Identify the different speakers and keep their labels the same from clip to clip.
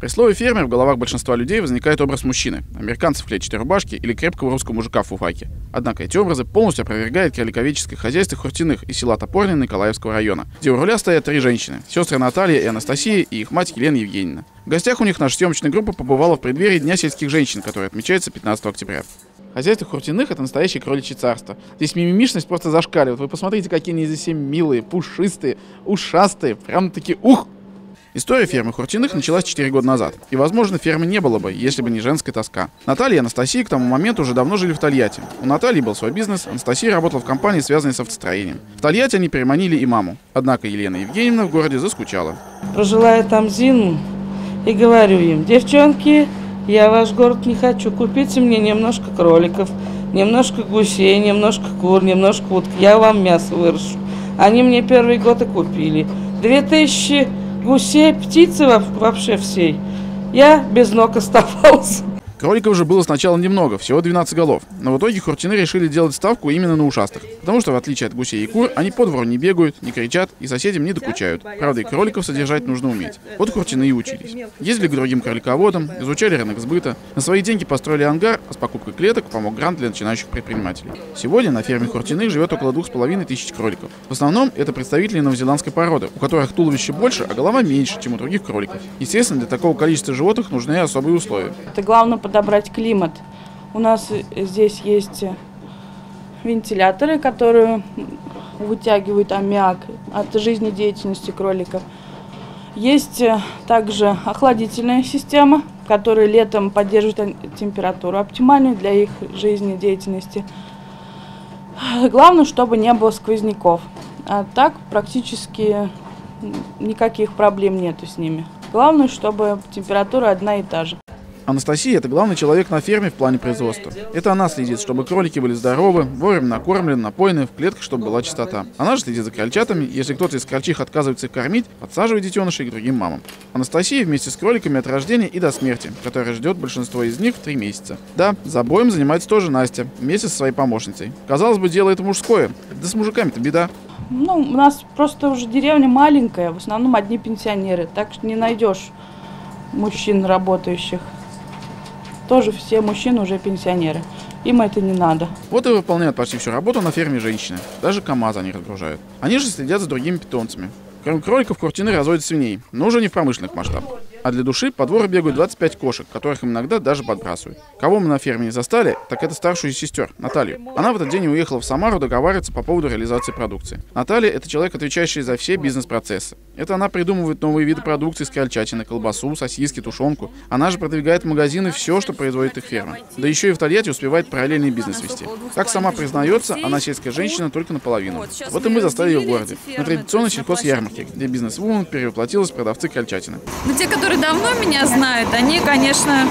Speaker 1: При слове «фермер» в головах большинства людей возникает образ мужчины, американца в клетчатой рубашке или крепкого русского мужика в фуфайке. Однако эти образы полностью опровергает кроликоведческое хозяйство Хуртиных из села Топорное Николаевского района, где у руля стоят 3 женщины – сестры Наталья и Анастасия и их мать Елена Евгеньевна. В гостях у них наша съемочная группа побывала в преддверии Дня сельских женщин, который отмечается 15 октября. Хозяйство Хуртиных – это настоящее кроличье царство. Здесь мимимишность просто зашкаливает. Вы посмотрите, какие они здесь все милые, пушистые, ушастые, прям-таки ух! История фермы Хуртиных началась 4 года назад. И, возможно, фермы не было бы, если бы не женская тоска. Наталья и Анастасия к тому моменту уже давно жили в Тольятти. У Натальи был свой бизнес, Анастасия работала в компании, связанной с автостроением. В Тольятти они переманили и маму. Однако Елена Евгеньевна в городе заскучала.
Speaker 2: Прожила я там зиму и говорю им: девчонки, я ваш город не хочу, купите мне немножко кроликов, немножко гусей, немножко кур, немножко уток, я вам мясо выращу. Они мне первый год и купили. 2000 гусей, птицы вообще всей. Я без ног оставался.
Speaker 1: Кроликов же было сначала немного, всего 12 голов. Но в итоге Хуртины решили делать ставку именно на ушастых. Потому что, в отличие от гусей и кур, они по двору не бегают, не кричат и соседям не докучают. Правда, и кроликов содержать нужно уметь. Вот Хуртины и учились. Ездили к другим кролиководам, изучали рынок сбыта, на свои деньги построили ангар, а с покупкой клеток помог грант для начинающих предпринимателей. Сегодня на ферме Хуртиных живет около 2500 кроликов. В основном это представители новозеландской породы, у которых туловище больше, а голова меньше, чем у других кроликов. Естественно, для такого количества животных нужны особые условия.
Speaker 2: Это главное подобрать климат. У нас здесь есть вентиляторы, которые вытягивают аммиак от жизнедеятельности кроликов. Есть также охладительная система, которая летом поддерживает температуру оптимальную для их жизнедеятельности. Главное, чтобы не было сквозняков. А так практически никаких проблем нету с ними. Главное, чтобы температура одна и та же.
Speaker 1: Анастасия – это главный человек на ферме в плане производства. Это она следит, чтобы кролики были здоровы, вовремя накормлены, напоены, в клетках, чтобы была чистота. Она же следит за крольчатами, если кто-то из крольчих отказывается их кормить, подсаживает детенышей к другим мамам. Анастасия вместе с кроликами от рождения и до смерти, которая ждет большинство из них в 3 месяца. Да, забоем занимается тоже Настя, вместе со своей помощницей. Казалось бы, дело это мужское, да с мужиками-то беда.
Speaker 2: Ну, у нас просто уже деревня маленькая, в основном одни пенсионеры, так что не найдешь мужчин работающих. Тоже все мужчины уже пенсионеры. Им это не надо.
Speaker 1: Вот и выполняют почти всю работу на ферме женщины. Даже КамАЗ они разгружают. Они же следят за другими питомцами. Кроме кроликов, Хуртины разводят свиней, но уже не в промышленных масштабах. А для души по двору бегают 25 кошек, которых им иногда даже подбрасывают. Кого мы на ферме не застали, так это старшую из сестер, Наталью. Она в этот день уехала в Самару договариваться по поводу реализации продукции. Наталья – это человек, отвечающий за все бизнес-процессы. Это она придумывает новые виды продукции из крольчатины, колбасу, сосиски, тушенку. Она же продвигает в магазины все, что производит их ферма. Да еще и в Тольятти успевает параллельный бизнес вести. Как сама признается, она сельская женщина только наполовину. Вот и мы застали ее в городе, на традиционной сельхозярмарке, где бизнес-вумен перевоплотилась в продавцы крольчатины.
Speaker 3: Но те, которые давно меня знают, они, конечно,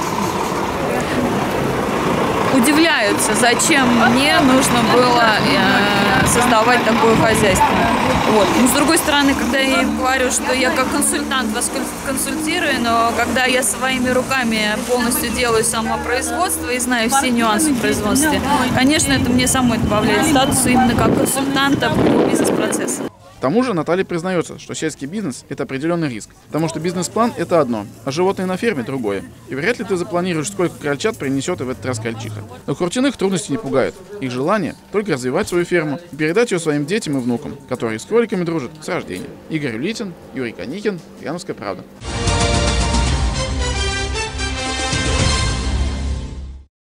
Speaker 3: удивляются, зачем мне нужно было создавать такое хозяйство. Вот. Но с другой стороны, когда я им говорю, что я как консультант вас консультирую, но когда я своими руками полностью делаю само производство и знаю все нюансы в производстве, конечно, это мне самой добавляет статус именно как консультанта по бизнес-процессу.
Speaker 1: К тому же Наталья признается, что сельский бизнес – это определенный риск, потому что бизнес-план – это одно, а животные на ферме – другое. И вряд ли ты запланируешь, сколько крольчат принесет и в этот раз крольчиха. Но Хуртиных трудности не пугают. Их желание – только развивать свою ферму и передать ее своим детям и внукам, которые с кроликами дружат с рождения. Игорь Улитин, Юрий Коникин, Яновская правда.